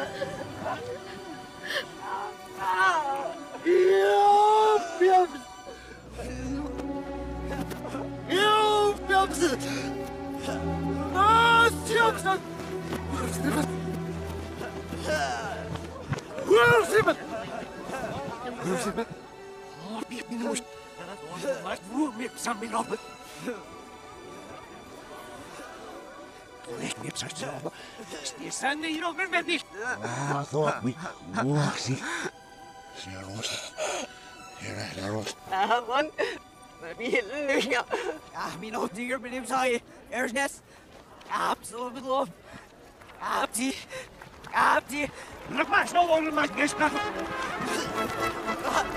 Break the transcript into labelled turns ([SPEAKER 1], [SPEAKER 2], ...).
[SPEAKER 1] Sen de hier met niet.
[SPEAKER 2] Ah, thought we see.
[SPEAKER 3] Man, vi lunger. Ja, min åttiger blir seg. Ersnes. Absolutt lov. Abdi.
[SPEAKER 1] Look maar, zo onder mijn gist.